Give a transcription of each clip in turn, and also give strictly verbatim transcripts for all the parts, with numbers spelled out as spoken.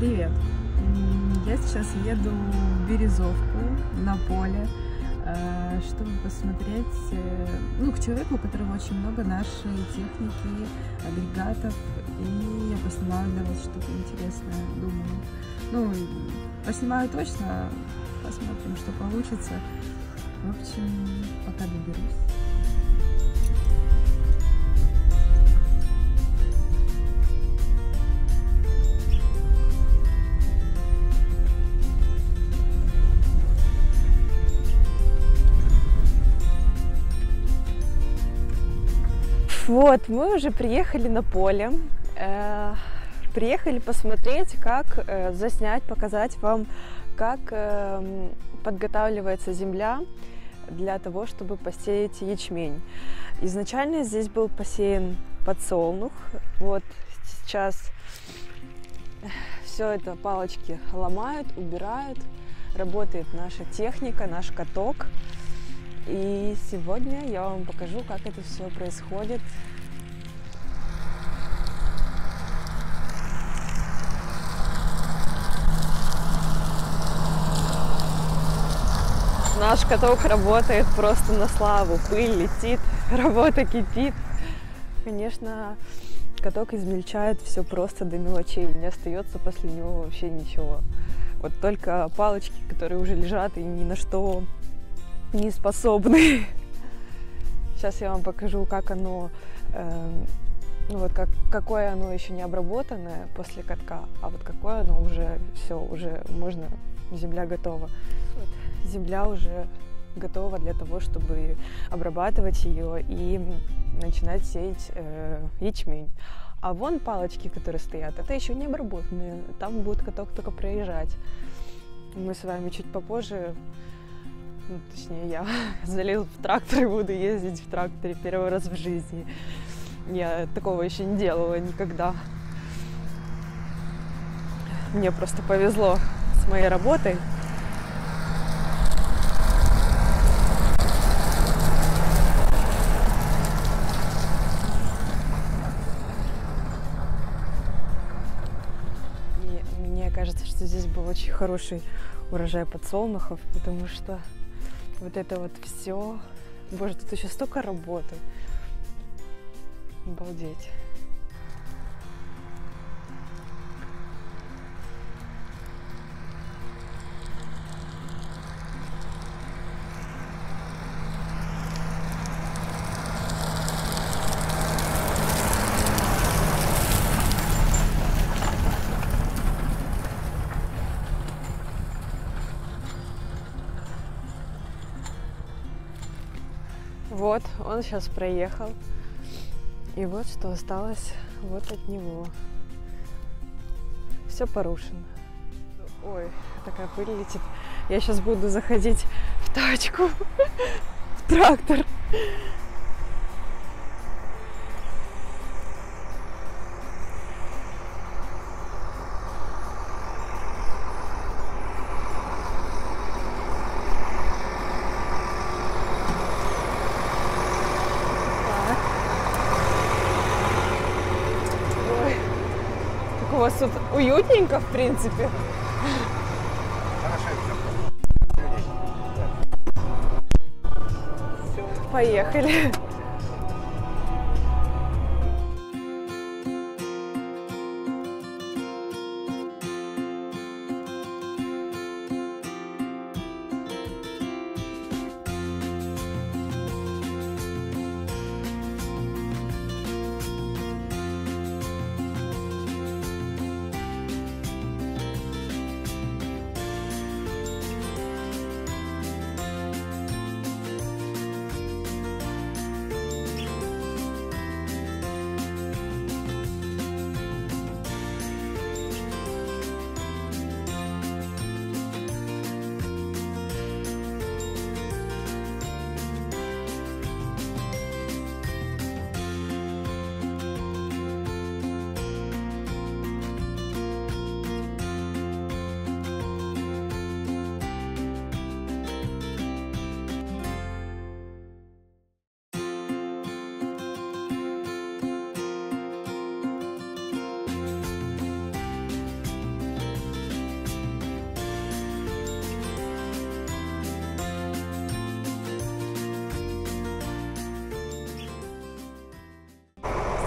Привет! Я сейчас еду в Березовку на поле, чтобы посмотреть, ну, к человеку, у которого очень много нашей техники, агрегатов, и я поснимаю для вас что-то интересное, думаю. Ну, поснимаю точно, посмотрим, что получится. В общем, пока доберусь. Вот, мы уже приехали на поле, э, приехали посмотреть, как э, заснять, показать вам, как э, подготавливается земля для того, чтобы посеять ячмень. Изначально здесь был посеян подсолнух, вот сейчас все это палочки ломают, убирают, работает наша техника, наш каток. И сегодня я вам покажу, как это все происходит. Наш каток работает просто на славу. Пыль летит, работа кипит. Конечно, каток измельчает все просто до мелочей. Не остается после него вообще ничего. Вот только палочки, которые уже лежат и ни на что не способны. Сейчас я вам покажу, как оно, э, ну вот как, какое оно еще не обработанное после катка, а вот какое оно уже все, уже можно, земля готова. Вот, земля уже готова для того, чтобы обрабатывать ее и начинать сеять э, ячмень. А вон палочки, которые стоят, это еще не обработанные, там будет каток только проезжать. Мы с вами чуть попозже, ну, точнее, я залил в трактор и буду ездить в тракторе первый раз в жизни. Я такого еще не делала никогда. Мне просто повезло с моей работой. И мне кажется, что здесь был очень хороший урожай подсолнухов, потому что вот это вот все. Боже, тут еще столько работы. Обалдеть. Вот, он сейчас проехал. И вот что осталось вот от него. Все порушено. Ой, такая пыль летит. Я сейчас буду заходить в тачку, в трактор. У вас тут уютненько, в принципе. Поехали.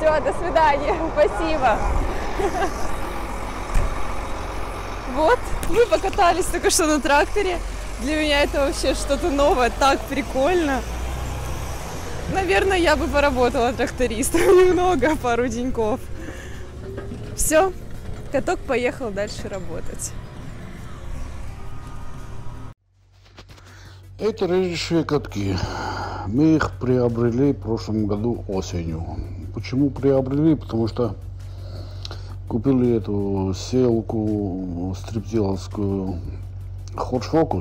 Все, до свидания. Спасибо. Вот, мы покатались только что на тракторе. Для меня это вообще что-то новое, так прикольно. Наверное, я бы поработала трактористом немного, пару деньков. Все, каток поехал дальше работать. Это режущие катки. Мы их приобрели в прошлом году осенью. Почему приобрели? Потому что купили эту селку стриптиловскую Ford Focus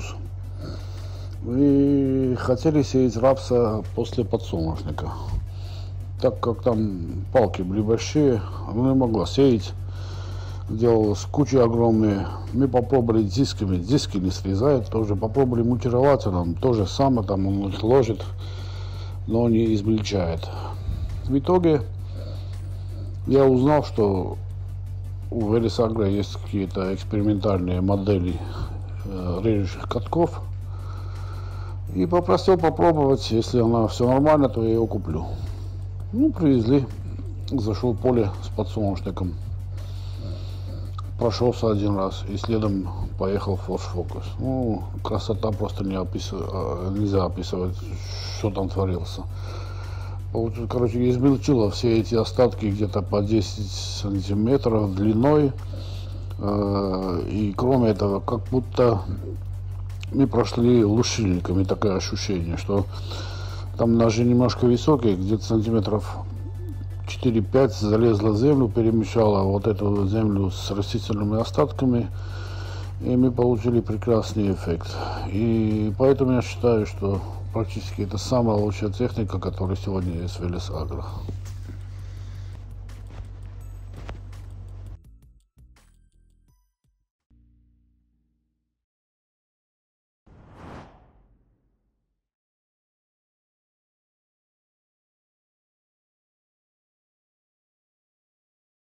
и хотели сеять рапса после подсолнечника. Так как там палки были большие, она не могла сеять. Делалась куча огромные. Мы попробовали дисками, диски не срезают, тоже попробовали мультирователем, то же самое, там он их ложит, но не измельчает. В итоге я узнал, что у Velis-Agro есть какие-то экспериментальные модели э, режущих катков, и попросил попробовать. Если она все нормально, то я ее куплю. Ну, привезли, зашел в поле с подсолнечником. Прошелся один раз и следом поехал в Ford Focus. Ну, красота просто не опис... нельзя описывать, что там творился. Короче, измельчило все эти остатки где-то по десять сантиметров длиной. И кроме этого, как будто мы прошли лущильниками, такое ощущение, что там ножи немножко высокие, где-то сантиметров четыре-пять залезла в землю, перемешала вот эту землю с растительными остатками, и мы получили прекрасный эффект. И поэтому я считаю, что практически это самая лучшая техника, которая сегодня есть в Velis-Agro.